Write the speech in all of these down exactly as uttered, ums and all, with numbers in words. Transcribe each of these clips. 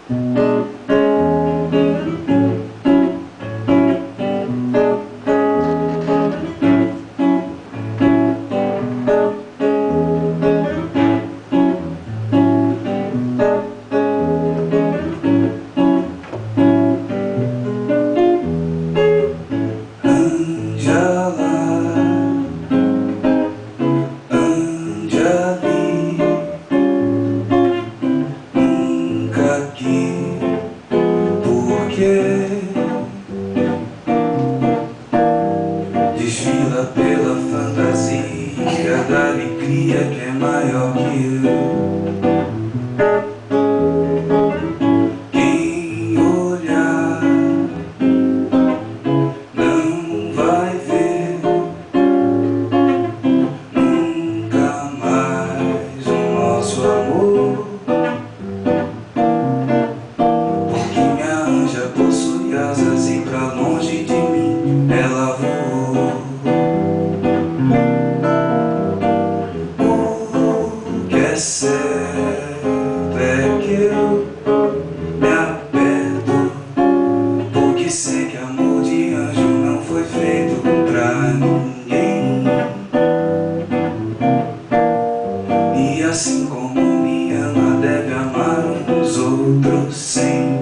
Desfila pela fantasia da alegria que é maior que eu. Quem olhar não vai ver nunca mais o nosso amor, porque minha anja possui asas e pra longe de mim ela voou. O que é certo é que eu me aperto, porque sei que amor de anjo não foi feito pra ninguém. E assim como me ama, deve amar uns outros sem.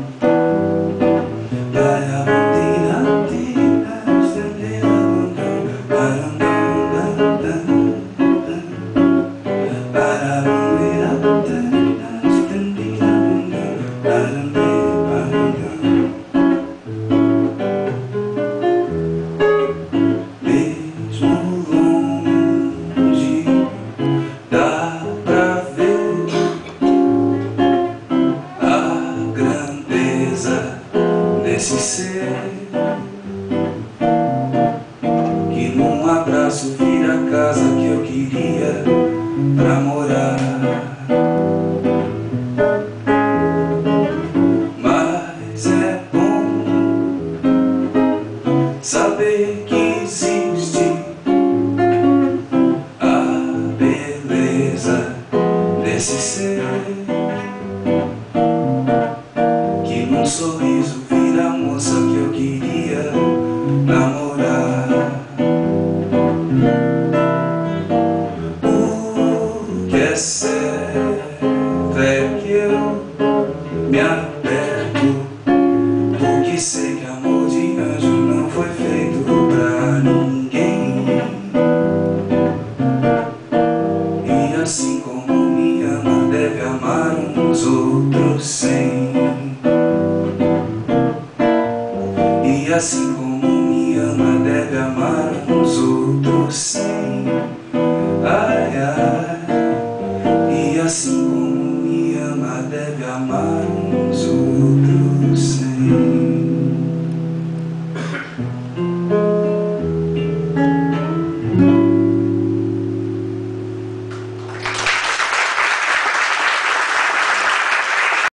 Esse ser que num abraço vira a casa que eu queria pra morar. Mas é bom saber que existe a beleza desse ser que num sorriso vira a moça que eu queria namorar. O que é certo é que eu me aperto, porque sei que amor de anjo não foi feito pra ninguém. E assim como me ama, deve amar uns outros sem. E assim como me ama, deve amar uns outros sem. Ai, ai. E assim como me ama, deve amar uns outros